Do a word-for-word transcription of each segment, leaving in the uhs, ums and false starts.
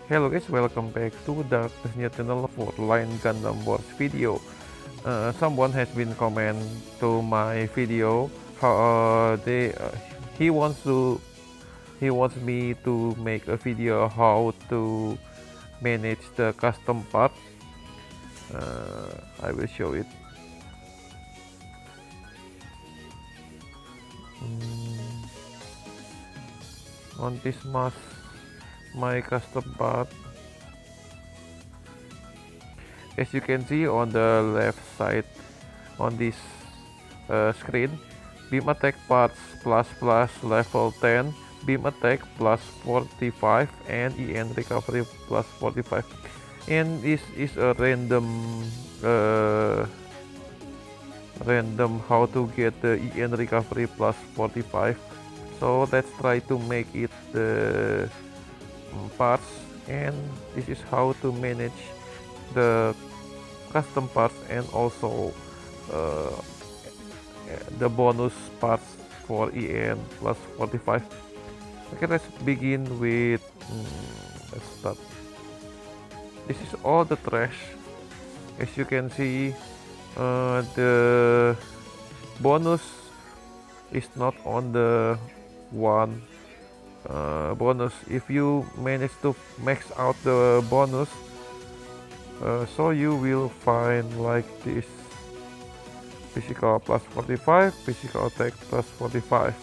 Hello guys, welcome back to Darkness New channel for Line Gundam Wars video. Uh, someone has been comment to my video how uh, they uh, he wants to he wants me to make a video how to manage the custom part. Uh, I will show it. Mm, on this mask, my custom part. As you can see on the left side on this uh, screen, beam attack parts plus plus level ten, beam attack plus forty-five, and en recovery plus forty-five. And this is a random uh, random how to get the en recovery plus forty-five. So let's try to make it the um, parts, and this is how to manage the custom parts and also uh, the bonus parts for en plus forty-five. Okay, let's begin with mm, let's start. This is all the trash. As you can see, uh, the bonus is not on the one uh, bonus. If you manage to max out the bonus, uh, so you will find like this: physical plus forty-five, physical attack plus forty-five.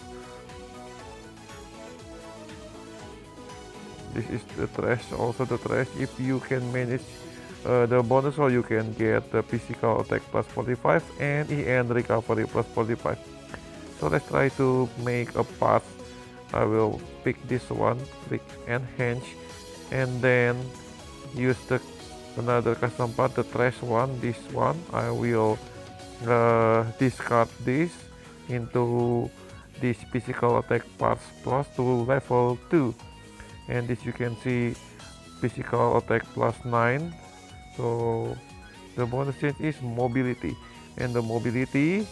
This is the trash, also the trash. If you can manage uh, the bonus, or you can get the physical attack plus forty-five and en recovery plus forty-five. So let's try to make a part. I will pick this one, click enhance, and then use the another custom part, the trash one, this one. I will uh, discard this into this physical attack parts plus to level two, and this you can see physical attack plus nine. So the bonus change is mobility, and the mobility,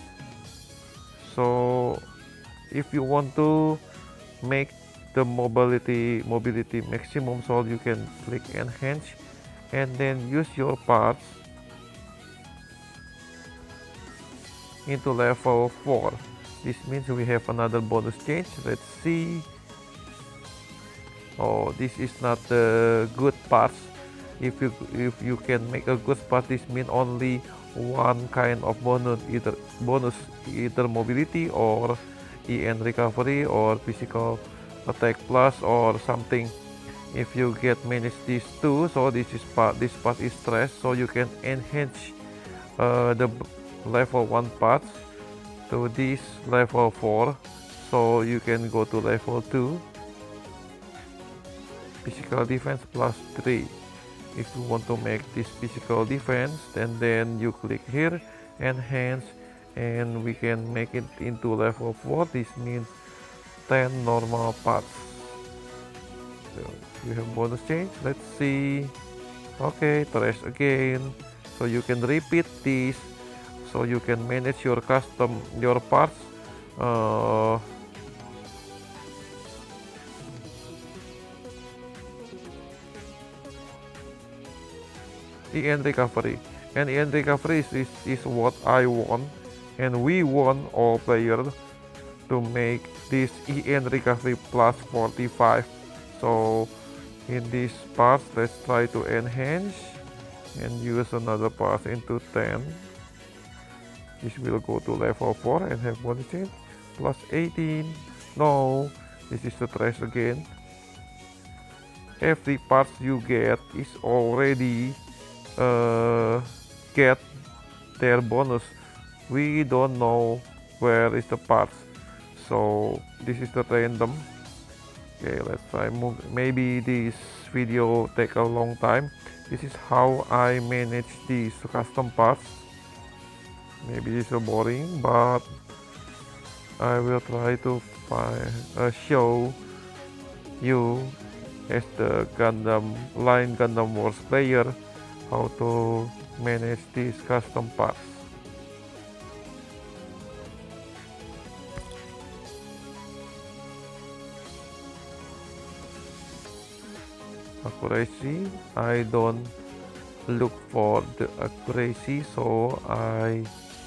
so if you want to make the mobility mobility maximum, so you can click enhance and then use your parts into level four. This means we have another bonus change. Let's see. Oh, this is not the good parts. If you if you can make a good part, this means only one kind of bonus, either bonus either mobility or en recovery or physical attack plus or something. If you get manage these two, so this is part this part is trash, so you can enhance uh, the level one parts to this level four, so you can go to level two, physical defense plus three. If you want to make this physical defense, then then you click here enhance, and we can make it into level four. This means ten normal parts. So you have bonus change. Let's see. Okay, trash again, so you can repeat this, so you can manage your custom your parts uh, en recovery, and en recovery is, is, is what I want, and we want all players to make this en recovery plus forty-five. So in this part, let's try to enhance and use another part into ten. This will go to level four and have bonus change plus eighteen. No, this is the trash again. Every part you get is already uh, get their bonus. We don't know where is the parts, so this is the random. Okay, let's try move. Maybe this video take a long time. This is how I manage these custom parts. Maybe this is boring, but I will try to find, uh, show you as the Gundam Line Gundam Wars player how to manage these custom parts. accuracy. I don't look for the accuracy, so I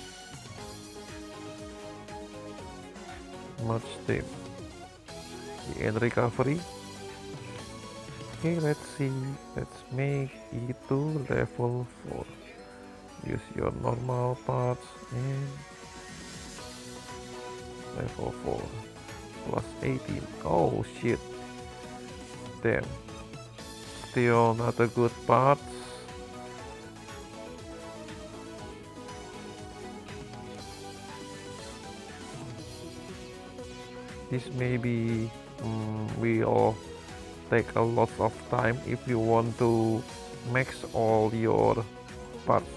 merge them. And recovery. Okay, let's see. Let's make it to level four. Use your normal parts and level four plus eighteen. Oh shit. Damn. Still not a good parts. This maybe um, will take a lot of time if you want to max all your parts.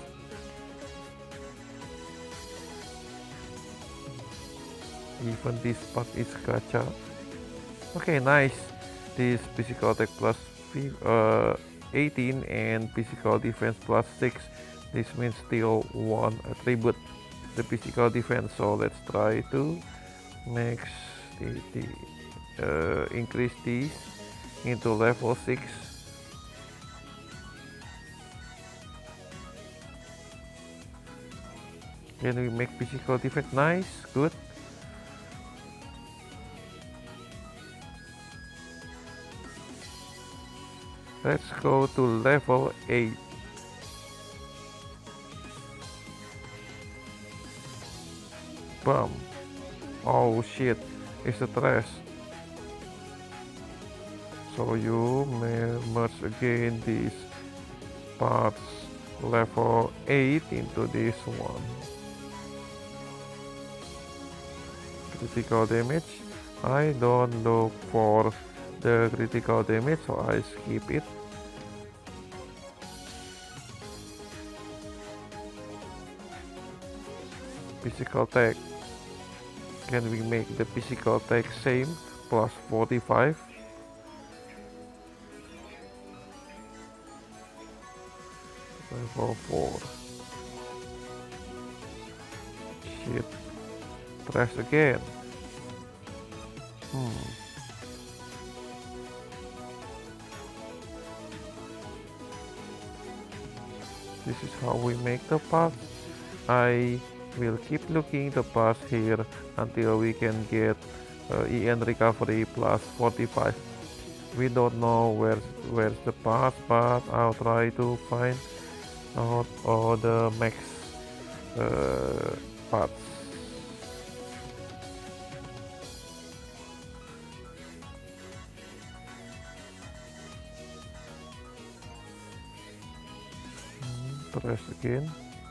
Even this part is gacha. Okay, nice. This physical attack plus uh, eighteen and physical defense plus six. This means still one attribute the physical defense. So let's try to max the, the uh, increase these into level six. Can we make physical defense? Nice, good. Let's go to level eight. Bam. Oh shit, it's a trash. So you may merge again these parts level eight into this one. Critical damage. I don't look for the critical damage, so I skip it. Physical attack. Can we make the physical attack same plus forty-five? Level four. Shit. Press again. Hmm. This is how we make the path. I will keep looking the path here until we can get uh, E N recovery plus forty-five. We don't know where where's the path, but I'll try to find out all the max uh, paths. Press again.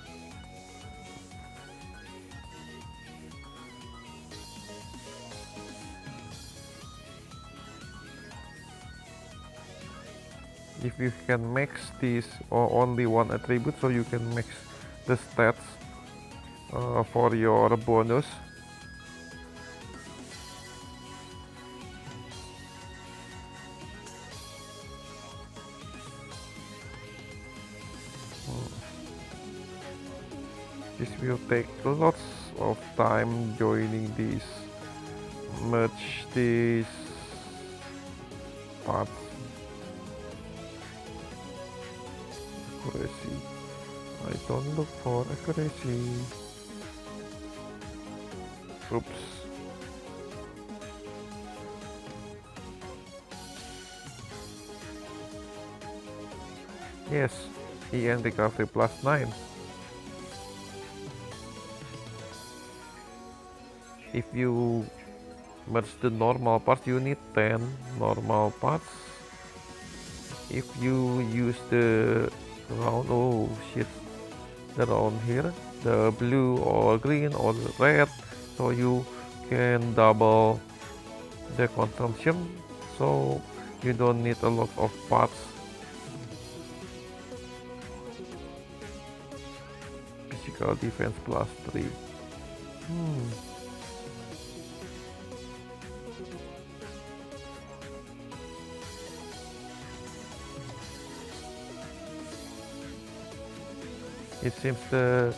If you can max this or only one attribute, so you can max the stats uh, for your bonus. This will take lots of time joining these, merge these parts. Accuracy. I don't look for accuracy. Oops. Yes, E N recovery plus nine. If you merge the normal parts, you need ten normal parts. If you use the round, oh shit, the round here, the blue or green or red, so you can double the consumption, so you don't need a lot of parts. Physical defense plus three. Hmm. It seems the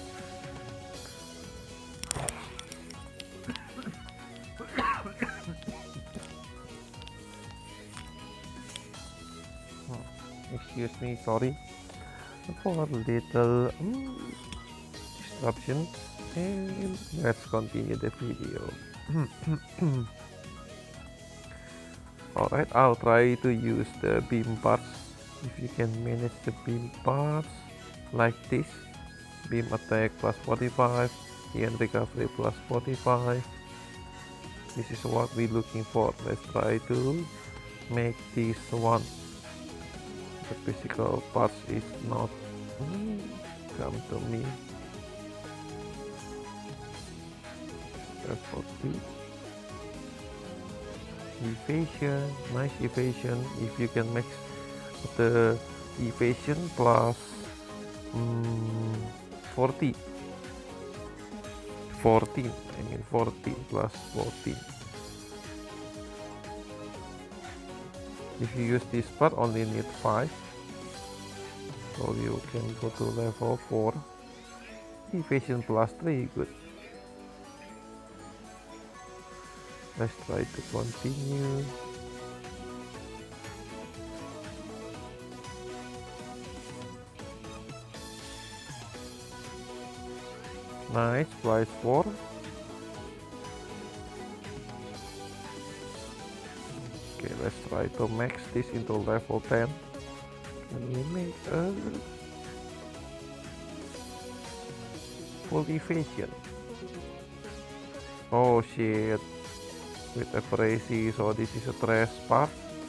excuse me, sorry for a little um, disruption, and let's continue the video. Alright, I'll try to use the beam parts. If you can manage the beam parts like this, beam attack plus forty-five and recovery plus forty-five, this is what we're looking for. Let's try to make this one. The physical parts is not mm, come to me. Level two. Evasion, nice evasion. If you can make the evasion plus um, forty, fourteen, I mean fourteen plus fourteen. If you use this part, only need five, so you can go to level four. Evasion plus three, good. Let's try to continue. Nice, plus four. Okay, let's try to max this into level ten. Can we make a full evasion? Oh shit. With a crazy, so this is a trash part.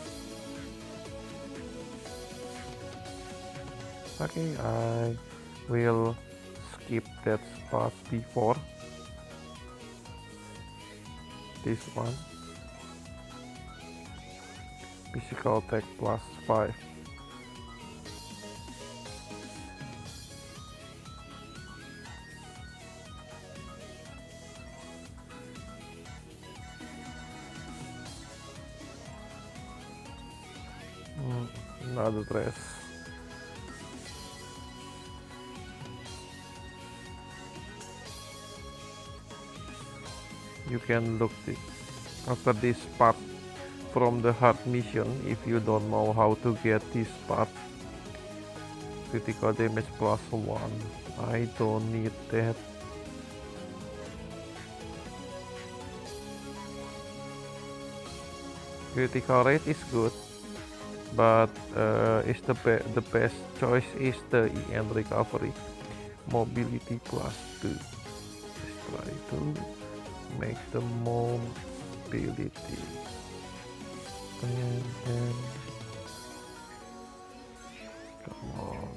Okay, I will skip that part before this one. Physical attack plus five. Mm, another dress. You can look this after this part from the hard mission. If you don't know how to get this part, critical damage plus one. I don't need that. Critical rate is good, but uh, is the be the best choice is the E N recovery. Mobility plus two. Let's try to make the mobility, and then come on,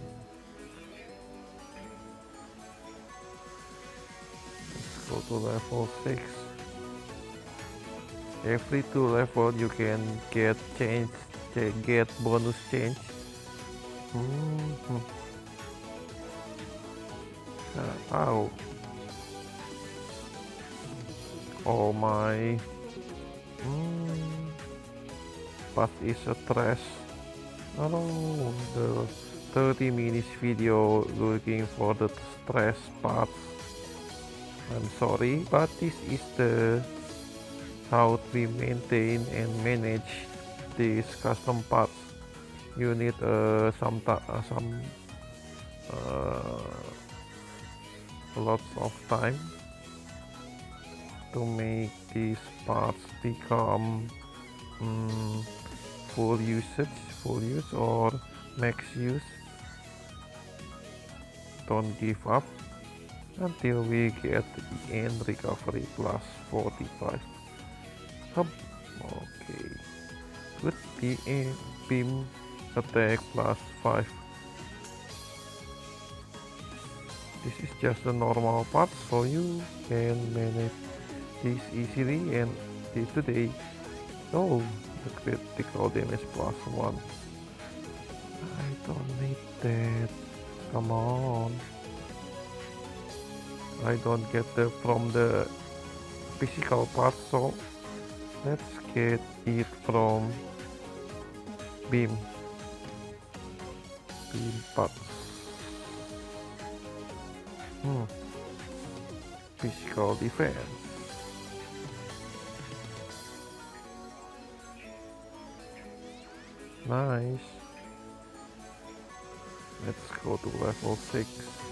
let's go to level six. Every two level you can get change, get bonus change. Mm-hmm. Uh, ow. Oh my. Mm. Path is a trash. Oh, the thirty minutes video looking for the trash path. I'm sorry, but this is the how we maintain and manage these custom parts. You need uh, some uh, some uh, lots of time to make these parts become um, full usage, full use or max use. Don't give up until we get the end recovery plus forty-five. Hop. Okay, good. Beam, beam attack plus five. This is just a normal part, so you can manage this easily. And today, oh, the critical damage plus one. I don't need that. Come on. I don't get the from the physical part, so let's get it from beam. Beam parts. Hmm. Physical defense. Nice. Let's go to level six.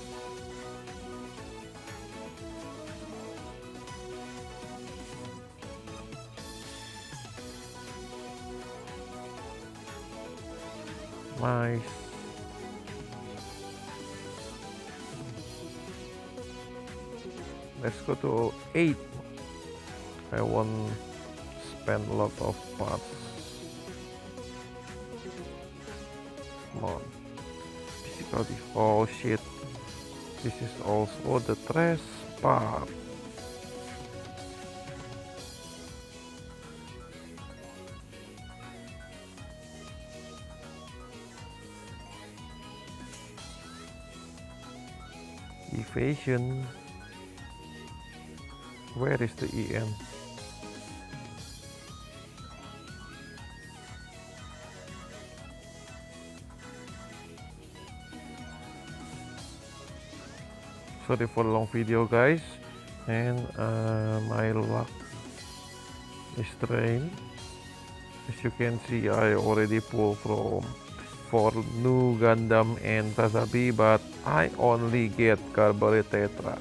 Nice. Let's go to eight. I won't spend a lot of parts. Come on. Physical def- oh shit. This is also the trash part. Evasion. Where is the E M? Sorry for the long video, guys, and uh, my luck is drained. As you can see, I already pulled from for new Gundam and Tazabi, but I only get Carbary Tetra.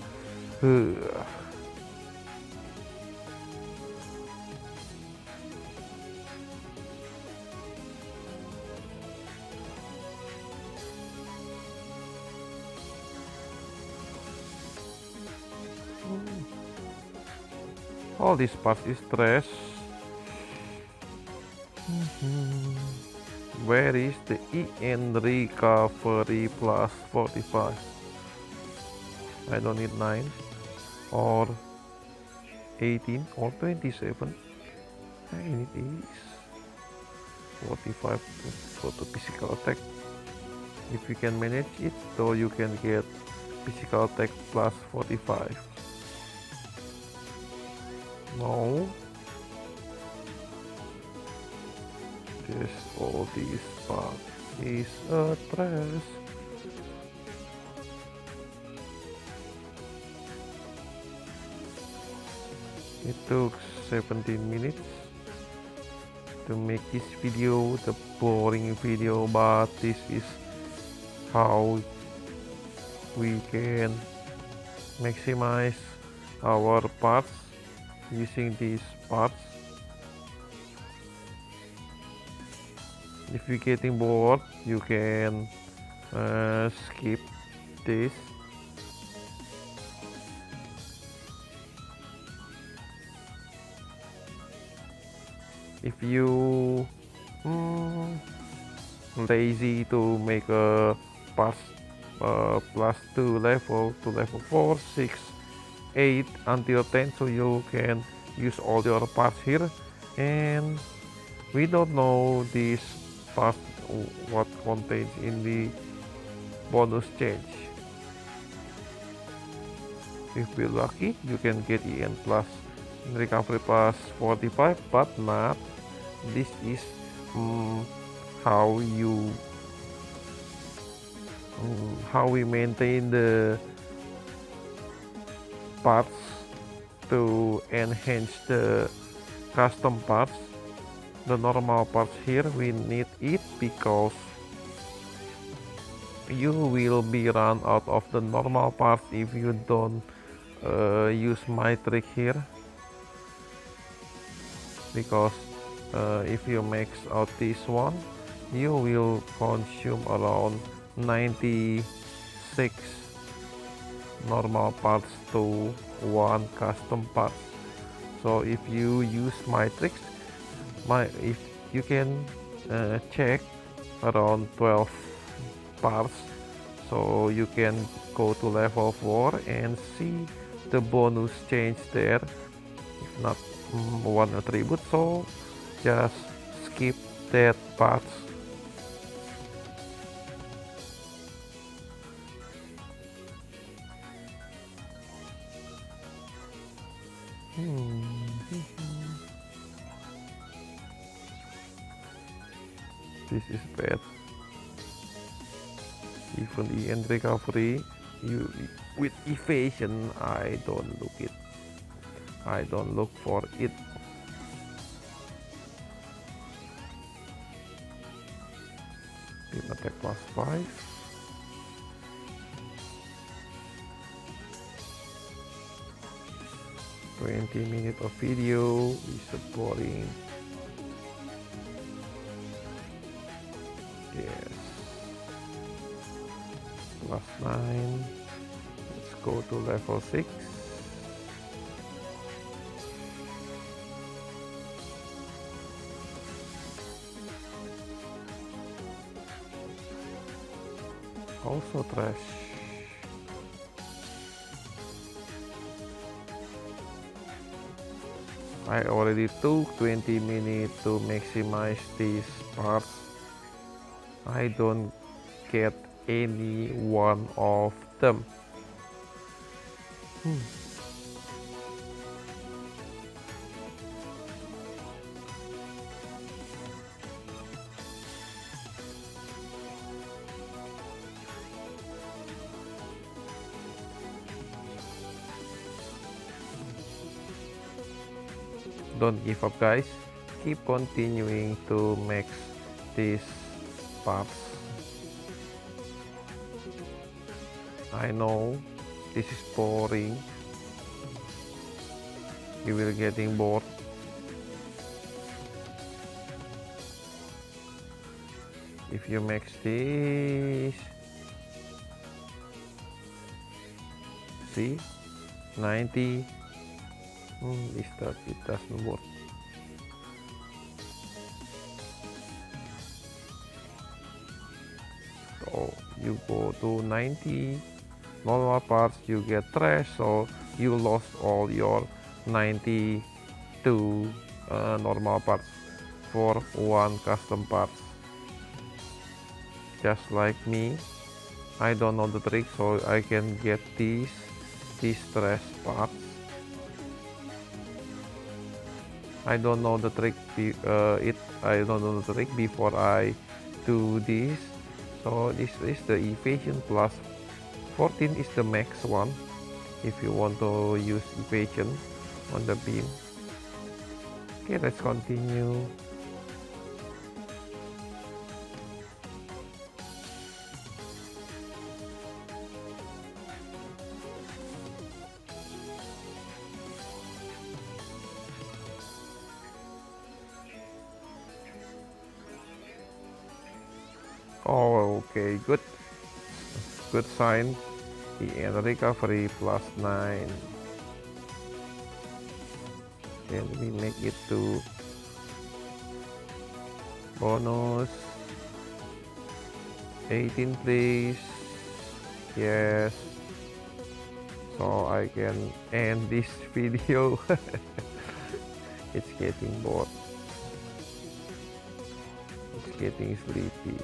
All this part is trash. Where is the E N recovery plus forty-five? I don't need nine or eighteen or twenty-seven. I need is forty-five for the physical attack. If you can manage it, so you can get physical attack plus forty-five. No. This all this part is a trash. It took seventeen minutes to make this video, the boring video, but this is how we can maximize our parts using these parts. If you're getting bored, you can uh, skip this. If you mm, lazy to make a pass uh, plus two level to level four, six, eight until ten, so you can use all your parts here, and we don't know this part what contains in the bonus change. If you're lucky, you can get E N plus recovery plus forty-five, but not. This is um, how you um, how we maintain the parts to enhance the custom parts. The normal parts here, we need it because you will be run out of the normal parts if you don't uh, use my trick here, because uh, if you max out this one, you will consume around ninety-six normal parts to one custom parts. So if you use my tricks, my if you can uh, check around twelve parts, so you can go to level four and see the bonus change there. If not mm, one attribute, so just skip that parts. hmm. This is bad. Even the end recovery, you with evasion, I don't look it. I don't look for it. Team attack plus five. twenty minutes of video is boring. Yes. Plus nine. Let's go to level six. Also trash. I already took twenty minutes to maximize these parts. I don't get any one of them. Hmm. Don't give up, guys. Keep continuing to max these parts. I know this is boring. You will getting bored. If you max this, see, ninety. Hmm, this that it doesn't work. So you go to ninety normal parts, you get trash, so you lost all your ninety-two uh, normal parts for one custom parts. Just like me, I don't know the trick, so I can get these these trash parts. I don't know the trick. Uh, it I don't know the trick before I do this. So this is the evasion plus fourteen is the max one. If you want to use evasion on the beam. Okay, let's continue. Oh, okay, good. Good sign. The end recovery plus nine. Then we make it to bonus eighteen, please. Yes. So I can end this video. It's getting bored. It's getting sleepy.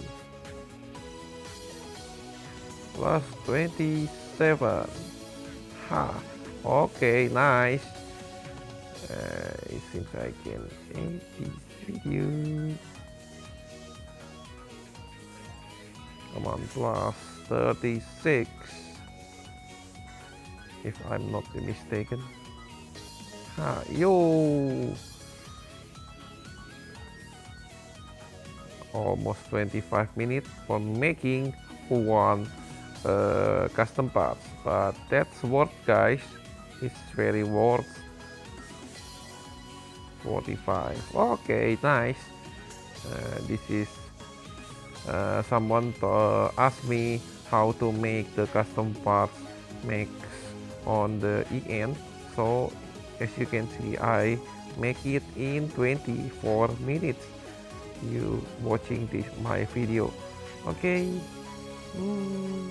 Plus twenty-seven. Ha. Okay, nice. Uh, it seems I can end this video. Come on, plus thirty-six. If I'm not mistaken. Ha, yo. Almost twenty-five minutes for making one uh, custom parts, but that's worth, guys. It's very worth. forty-five. Okay, nice. Uh, this is uh, someone to, uh, asked me how to make the custom parts mix on the E N. So as you can see, I make it in twenty-four minutes. You watching this my video. Okay. Mm.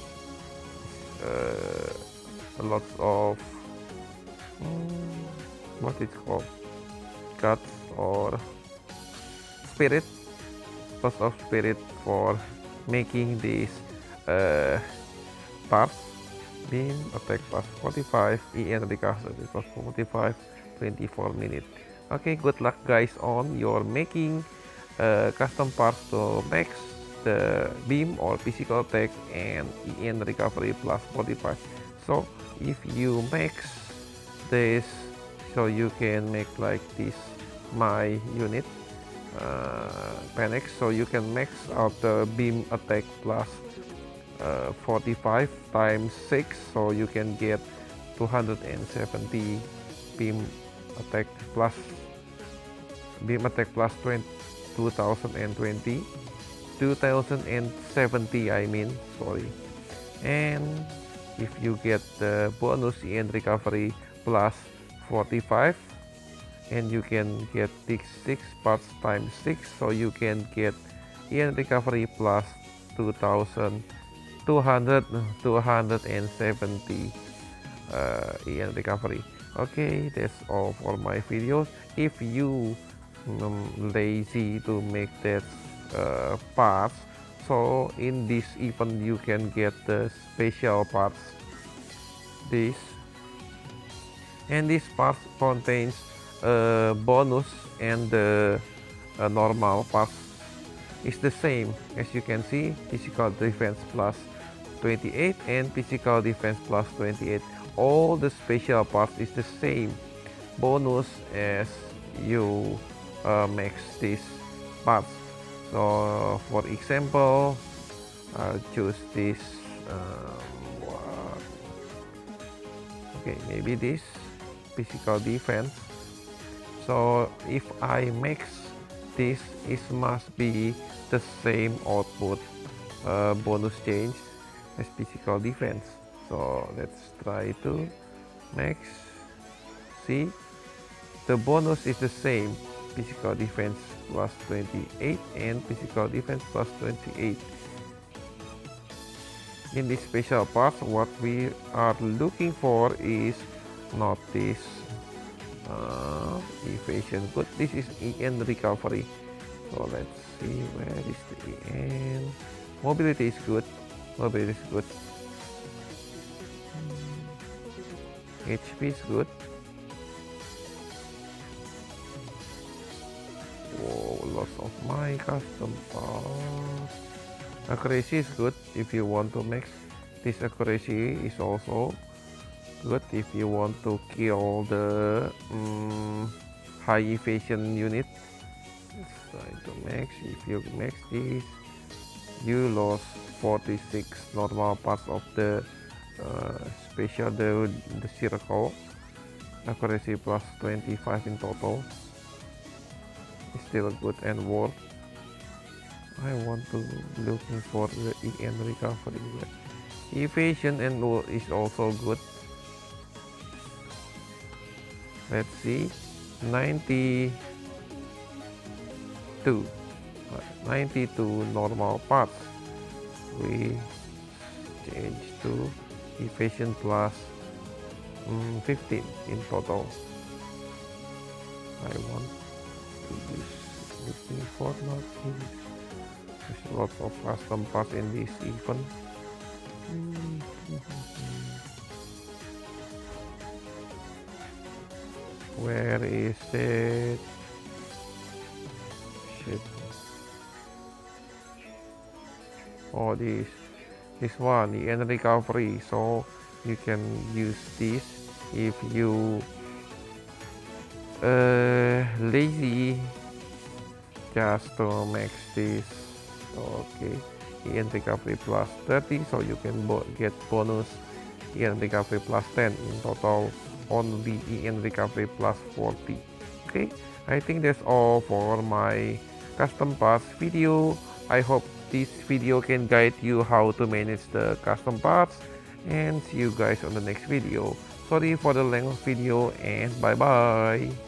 Uh, a lot of mm, what it's called, guts or spirit, lots of spirit for making these uh, parts. Beam attack plus forty-five, E N recovery plus forty-five, twenty-four minutes. Okay, good luck, guys, on your making uh, custom parts to max the beam or physical attack and E N recovery plus forty-five. So if you max this, so you can make like this my unit uh, Panic, so you can max out the beam attack plus uh, forty-five times six, so you can get two hundred seventy beam attack plus beam attack plus two thousand twenty, two thousand seventy, I mean, sorry. And if you get the bonus E N recovery plus forty-five, and you can get these six parts times six, so you can get E N recovery plus two thousand two hundred, two hundred seventy uh, E N recovery. Okay, that's all for my videos. If you um, lazy to make that uh, parts, so in this event you can get the special parts, this, and this part contains a bonus, and the uh, normal parts is the same. As you can see, physical defense plus twenty-eight and physical defense plus twenty-eight. All the special parts is the same bonus as you uh, max these parts. So for example, I'll choose this um, what? Okay, maybe this physical defense. So if I max this, it must be the same output uh, bonus change as physical defense. So let's try to max. See, the bonus is the same, physical defense plus twenty-eight and physical defense plus twenty-eight. In this special part, what we are looking for is not this uh, evasion good, this is E N recovery. So let's see, where is the E N? Mobility is good, mobility is good. H P is good. Whoa, lots of my custom parts. Accuracy is good if you want to max. This accuracy is also good if you want to kill the um, high evasion unit. Let's try to max. If you max this, you lost forty-six normal parts of the uh, special, the, the circle. Accuracy plus twenty-five in total. It's still good and worth. I want to looking for the E N recovery. Evasion and is also good. Let's see, ninety-two, ninety-two normal parts. We change to evasion plus um, fifteen in total. I want to use looking for not this. There's a lot of custom parts in this event. Where is it? Shit. Oh, this this one, the E N recovery. So you can use this if you uh, lazy just to max this. Okay, E N recovery plus thirty, so you can bo get bonus E N recovery plus ten. In total, only E N recovery plus forty. Okay, I think that's all for my custom parts video. I hope this video can guide you how to manage the custom parts, and see you guys on the next video. Sorry for the length of video, and bye bye.